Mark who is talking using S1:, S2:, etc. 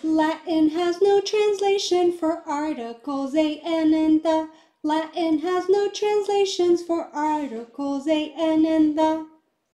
S1: Latin has no translation for articles a, an, and the. Latin has no translations for articles a, an, and the.